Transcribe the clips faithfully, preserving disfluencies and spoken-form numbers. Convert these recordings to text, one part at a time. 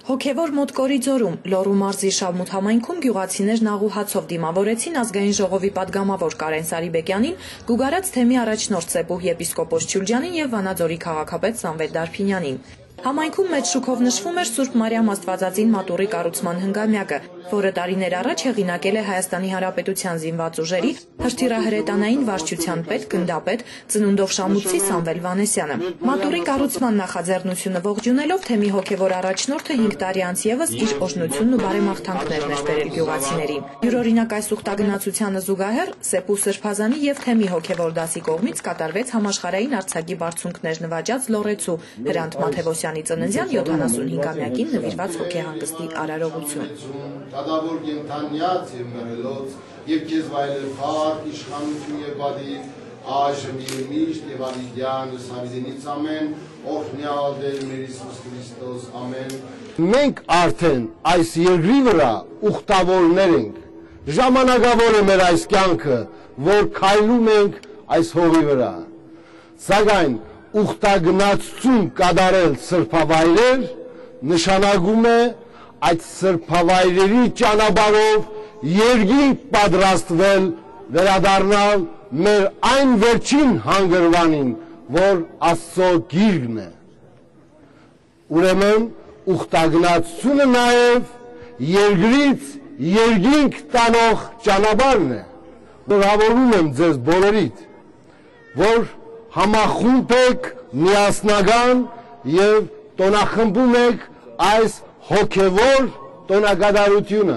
Հոգևոր Մոտկորի ձորում, Լոռու մարզի Շավմութ համայնքում գյուղացիներն աղու հացով դիմավորեցին ազգային ժողովի պատգամավոր Կարեն Սարիբեկյանին, Գուգարաց թեմի առաջնորդ Սեպուհ եպիսկոպոս Չուլջյանին եւ Վանաձորի քաղաքապետ Սամվել Դարփինյանին։ Համայնքում մեծ շուքով նշվում էր Սուրբ Մարիամ Աստվածածին մատուռի կառուցման հնգամյակը, որը տարիներ առաջ հեղինակել է Հայաստանի Հանրապետության զինված ուժերի հրթիռահրետանային վարչության պետ, գնդապետ, ծնունդով շամուտցի Սամվել Վանեսյանը։ Մատուռի կառուցման նախաձեռնությունը ողջունելով թեմի հոգևոր առաջնորդը հինգ տարի անց եւս իր օժնությունն ու բարեմաղթանքներն էր բերել գյուղացիներին։ Յուրօրինակ այս ուխտագնացությանը զուգահեռ Սեպուհ Սրբազանի եւ թեմի հոգևոր դասի կողմից կատարվեց համաշխարհային արձակի բարձունքներ նվաճած Լոռեցու Հրանտ Մաթեւոսյանի ծննդյան յոթանասունհինգամյակին նվիրված հոգեհանգստի արարողություն։ Դադավոր կենթանյաց եւ մեռելոց եւ քեզ վայելել փառք, իշխանություն եւ բադի, այժմ եւ միշտ եւ անիդյան սավիզենից ամեն, օրհնյալ Տեր մեր Հիսուս Քրիստոս, ամեն։ Մենք արդեն այս երկրի վրա ուխտավորներ ենք։ Ժամանակավոր է մեր այս կյանքը, որ քայլում ենք այս հողի վրա։ Սակայն ուխտագնացություն կատարել սրբավայրեր նշանակում է այդ սրբավայրերի ճանապարհով երկինք պատրաստվել վերադառնալ մեր այն վերջին հանգրվանին, որ Աստծո գիրկն է։ Ուրեմն ուխտագնացությունը նաև երկրից երկինք տանող ճանապարհն է։ Հրավիրում եմ ձեզ բոլորիդ, որ համախումբ եք միասնական եւ տոնախմբում եք այս հոգևոր տոնակատարությունը։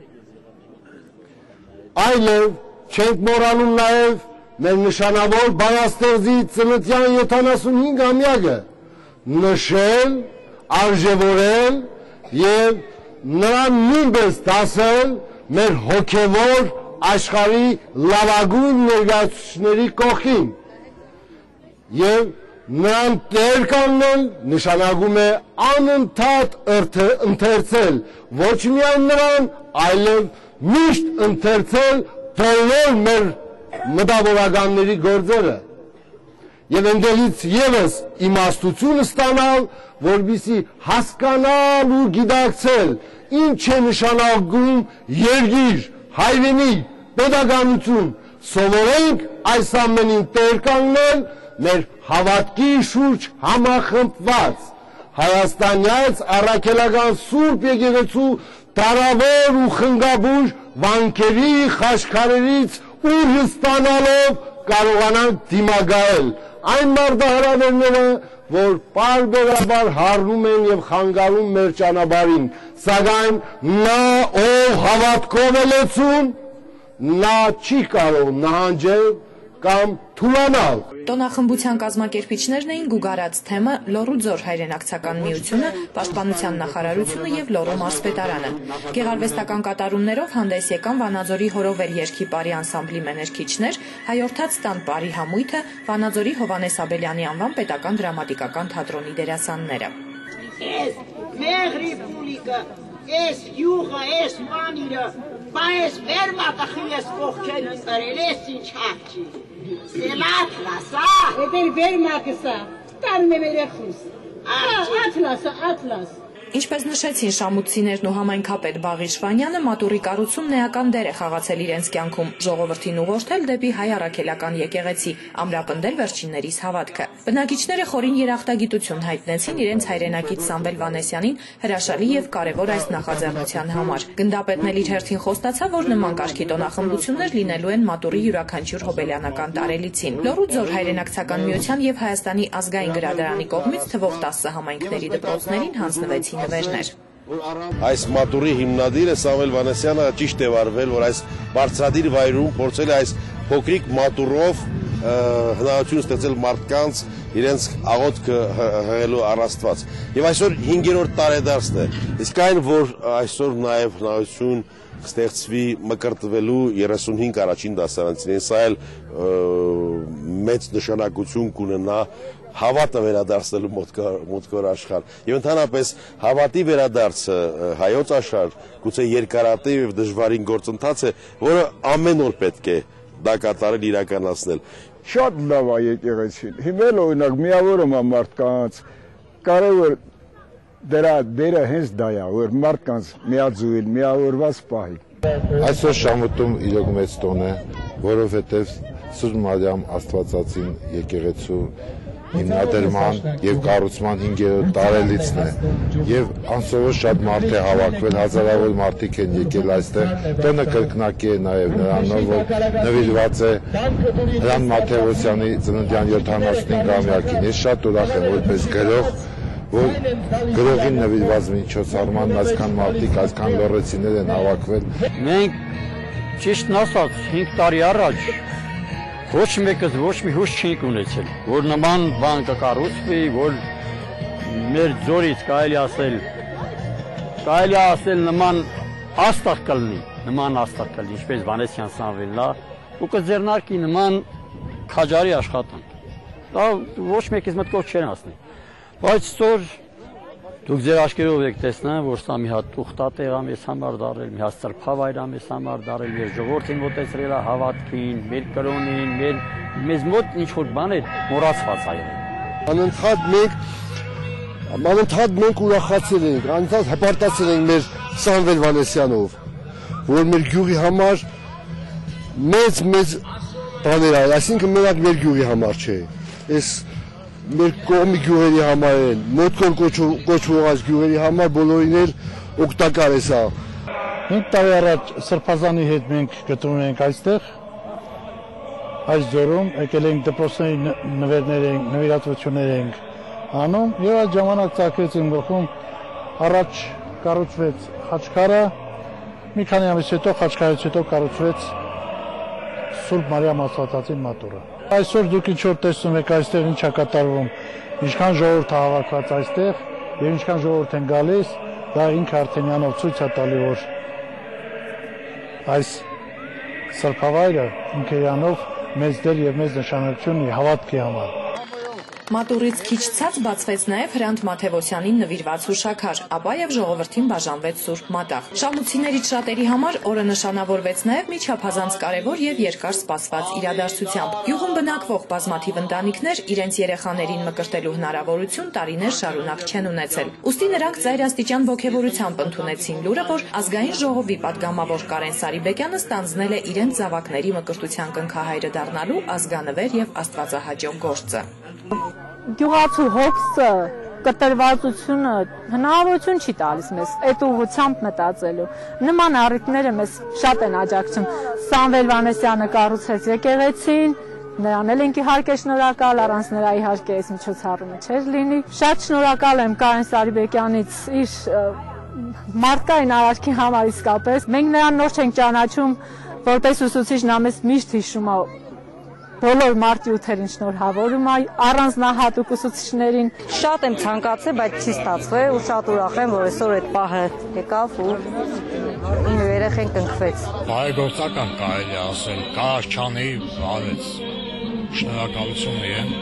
Այլև չենք մոռանում նաև մեր նշանավոր բանաստեղծի ծննդյան յոթանասունհինգամյակը նշել, արժևորել եւ նրան նույնպես դասել մեր հոգևոր աշխարհի լավագույն ներկայացուցիչների կողքին։ Եվ նրան տեր կանգնել նշանակում է անընդհատ ընթերցել ոչ միայն նրան, այլև միշտ ընթերցել բոլոր մեր մտավորականների գործերը եւ այնտեղից եւս իմաստություն ստանալ, որպեսզի հասկանալ ու գիտակցել ինչ է նշանակում երկիր, հայրենիք, պետականություն, սովորենք այս ամենին տեր կանգնել մեր հավատքի շուրջ համախմբված հայաստանյաց առաքելական Սուրբ Եկեղեցու տարավոր ու խնգաբուր վանքերի խաչքարերից ուժ ստանալով կարողանանք դիմակայել այն մարտահրավերները, որ պարբերաբար հառնում են եւ խանգարում մեր ճանապարհին, սակայն նա ով հավատքով է լեցուն, նա չի կարող նահանջել կամ թուլանալ։ Տոնախմբության կազմակերպիչներն էին Գուգարաց թեմը, Լոռու ձոր հայրենակցական միությունը, Պաշտպանության նախարարությունը եւ Լոռու մարզպետարանը։ Գեղարվեստական կատարումներով հանդես եկան Վանաձորի Հորովեր երգի պարի անսամբլի մեներքիչներ, Հայորդաց տան պարի համույթը, Վանաձորի Հովանես Աբելյանի անվան պետական դրամատիկական թատրոնի դերասանները։ Ես յուղը, ես մանիրը, բայց վերմակը խիես կողքեն ընտրել, ես ինչ հաղջի։ Եմ ատլասա։ Էդ էլ վերմակը սա, տանում եմ երեխուս։ Ատլասը, ատլաս։ Ինչպես նշեցին շամուտցիներն ու համայնքապետ Բաղիշ Վանյանը, մատուռի կառուցումն էական դեր է խաղացել իրենց կյանքում, ժողովրդին ուղղորդել դեպի հայ առաքելական եկեղեցի, ամրապնդել վերջիններիս հավատքը։ Բնակիչները խորին երախտագիտություն հայտնեցին իրենց հայրենակից Սամվել Վանեսյանին հրաշալի եւ կարեւոր այս նախաձեռնության համար։ Գնդապետն էլ իր հերթին խոստացավ, որ նման կարգի տոնախմբություններ լինելու են մատուռի յուրաքանչյուր հոբելյանական տարելիցին։ Լոռու ձոր հայրենակցական միության եւ Հայաստանի ազգային գրադարանի կողմից թվով տասը համայնքների դպրոցներին հանձնվեցին նվերներ։ Այս մատուռի հիմնադիրը Սամվել Վանեսյանը ճիշտ է վարվել, որ այս բարձրադիր վայրում փորձել է այս փոքրիկ մատուռով հնարավորություն ստեղծել մարդկանց իրենց աղոթքը հղելու առաստված։ Եվ այսօր հինգերորդ տարեդարձն է։ Իսկ այն, որ այսօր նաև հնարավորություն ստեղծվի մկրտվելու երեսունհինգ առաջին դասարանցիներին, սա էլ մեծ նշանակություն կունենա հավատը վերադարձնելու մոտքոր աշխարհ եւ ընդհանրապես հավատի վերադարձը հայոց աշխարհ գուցե երկարատև եւ դժվարին գործընթաց է, որը ամեն օր պետք է դա կատարել, իրականացնել։ Շատ լավ է եկեղեցին։ Հիմա օրինակ միավորում է մարդկանց, կարևոր դրա դերը հենց դա է, որ մարդկանց միաձուլել, միավորված պահի։ Այսօր շամուտում իրոք մեծ տոն է, որովհետև Սուրբ Մարիամ Աստվածածին եկեղեցու հիմնադրման եւ կառուցման հինգերորդ տարելիցն է եւ անսովոր շատ մարդ է հավաքվել, հազարավոր մարդիկ են եկել այստեղ։ Տոնը կրկնակի է նաեւ նրանով, որ նվիրված է Հրանտ Մաթեոսյանի ծննդյան յոթանասունինգամյակին։ Ես շատ ուրախ եմ որպես գրող, որ գրողին նվիրված միջոցառման այսքան մարդիկ, այսքան լոռեցիներ են հավաքվել։ Մենք ճիշտն ասած հինգ տարի առաջ ոչ մեկս ոչ մի հույս չենք ունեցել, որ նման բան կկառուցվի, որ մեր ձորից կարելի ասել, կարելի ասել նման աստղ կլինի, նման աստղ կլինի, ինչպես Վանեսյան Սամվելն է, ու կձեռնարկի նման քաջարի աշխատանք։ Դա ոչ մեկից մտքով չեն ասնի։ Բայց ստոր դուք ձեր աչքերով եք տեսնան, որ սա մի հատ ուխտատեղ է մեզ համար դարել, մի հատ սրբավայր է մեզ համար դարել, մեր ժողովրդին մոտեցրել է հավատքին, մեր կրոնին, մեր մեզ մոտ ինչ-որ բան է մոռացված է եղել։ Անընդհատ մենք անընդհատ մենք ուրախացել ենք, անընդհատ հպարտացել ենք մեր Սամվել Վանեսյանով, որ մեր գյուղի համար մեծ մեծ բաներ է, այսինքն մենակ մեր գյուղի համար չէ։ Այս մեր կողմի գյուղերի համար են, մոտքոր կոչվող այս գյուղերի համար բոլորին էլ օգտակար է սա։ Հինգ տարի առաջ Սրբազանի հետ մենք գտնվում ենք այստեղ, այս ձորում, եկել ենք դպրոցների նվերներ ենք, նվիրատվություններ ենք անում, եւ այդ ժամանակ ծագեց իմ գլխում առաջ կառուցվեց խաչքարը, մի քանի ամիս հետո խաչքարից հետո կառուցվեց Սուրբ Մարիամ Աստվածածին մատուռը։ Այսօր դուք ինչ-որ տեսնում եք այստեղ ինչ է կատարվում, ինչքան ժողովուրդ է հավաքված այստեղ եւ ինչքան ժողովուրդ են գալիս, դա ինքը Արտեմյանով ցույց է տալի, որ այս սրբավայրը ինքը իրանով մեծ դեր եւ մեծ նշանակություն ունի հավատքի համար։ Մատուռից քիչ ցած բացվեց նաև Հրանտ Մաթեոսյանին նվիրված հուշաքար, ապա եւ ժողովրդին բաժանվեց Սուրբ Մատաղ։ Շամուցիներից շատերի համար օրը նշանավորվեց նաև մի չափազանց կարևոր եւ երկար սպասված իրադարձությամբ։ Գյուղում բնակվող բազմաթիվ ընտանիքներ իրենց երեխաներին մկրտելու հնարավորություն տարիներ շարունակ չեն ունեցել։ Ուստի նրանք ծայրաստիճան ողջավորությամբ ընդունեցին լուրը, որ ազգային ժողովի падգամավոր Կարեն Սարիբեկյանը ստանձնել է իրենց զավակների մկրտության կնքահայրը դառնալու ազգանվեր եւ աստվածահաճո գործը։ Գյուղացու հոգսը, կտրվածությունը հնարավորություն չի տալիս մեզ այդ ուղղությամբ մտածելու։ Նման առիթները մեզ շատ են աջակցում։ Սամվել Վանեսյանը կառուցեց եկեղեցին, նրան էլ ենք իհարկե շնորհակալ, առանց նրա իհարկե այս միջոցառումը չէր լինի։ Շատ շնորհակալ եմ Կարեն Սարիբեկյանից իր մարդկային արարքի համար իսկապես։ Մենք նրան նոր չենք ճանաչում, որպես ուսուցիչ նա մեզ միշտ հիշում է բոլոր մարտի-ութերին շնորհավորում է, առանձնահատուկ ուսուցիչներին։ Շատ եմ ցանկացել, բայց չի ստացվել ու շատ ուրախ եմ, որ այսօր այդ պահը եկավ ու իմ երեխեն կնքվեց։ Բարեգործական կարելի ասել, Կարաշչյանի արեց, շնորհակալություն իրեն,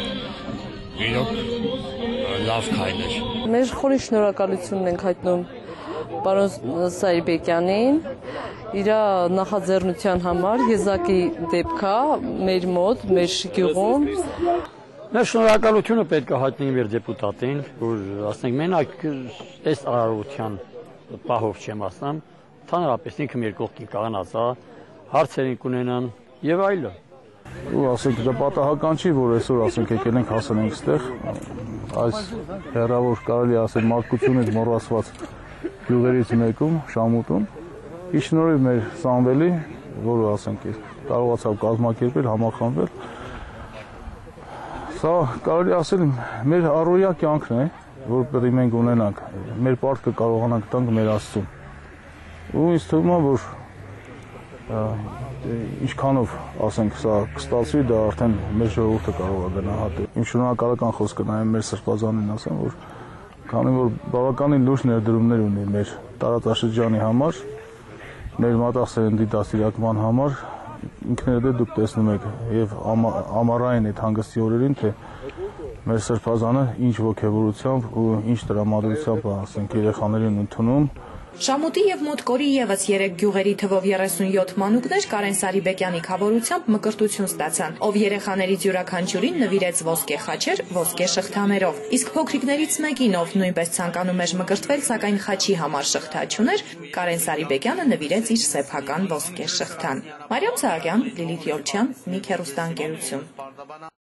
իրոք լավ քայլ էր։ Մեր խորին շնորհակալությունն ենք հայտնում պարոն Սարիբեկյանին, իր նախաձեռնության համար, եզակի դեպք է մեր մոտ, մեր գյուղում։ Մեր շնորհակալությունը պետք է հայտնենք մեր դեպուտատին, որ ասենք մենակ այս արարողության պահով չեմ ասում, ընդհանրապես ինքը մեր կողքին կանգնած է, հարցերին կունենան եւ այլն։ Ու ասենք դա պատահական չի, որ այսօր ասենք եկել ենք հասել ենք այստեղ, այս հերավոր կարելի ասել մարդկությունից մոռացված գյուղերից մեկում, Շամուտում, ի շնորհիվ մեր Սամվելի, որը ասենք կարողացավ կազմակերպել, համախմբել, սա կարելի ասել մեր առօրյա կյանքն է, որ պետք է մենք ունենանք, մեր պարտքը կարողանանք տանք մեր Աստծուն։ Ու ինձ թվում է, որ ինչքանով ասենք սա կստացվի, դա արդեն մեր ժողովուրդը կարող է գնահատել։ Իմ շնորհակալական խոսքը նաև մեր Սրբազանին ասեմ, որ քանի որ բավականին լուրջ ներդրումներ ունի մեր տարածաշրջանի համար, մեր մատաղ սերնդի դաստիարակման համար, ինքներդ դուք տեսնում եք եւ ամառային այդ հանգստի օրերին, թե մեր Սրբազանը ինչ ոգևորությամբ ու ինչ տրամադրությամբ ասենք երեխաներին ընդունում, Շամուտի եւ Մոտկորի եւս երեք գյուղերի թվով երեսունյոթ մանուկներ Կարեն Սարիբեկյանի խավորությամբ մկրտություն ստացան, ով երեխաներից յուրաքանչյուրին նվիրեց ոսկե խաչեր ոսկե շղթաներով։ Իսկ փոքրիկներից մեկին, ով նույնպես ցանկանում էր մկրտվել, սակայն խաչի համար շղթա չուներ, Կարեն Սարիբեկյանը նվիրեց իր սեփական ոսկե շղթան։ Մարիամ Սահակյան, Լիլիթ Յոլչյան, Նիք հեռուստաընկերություն։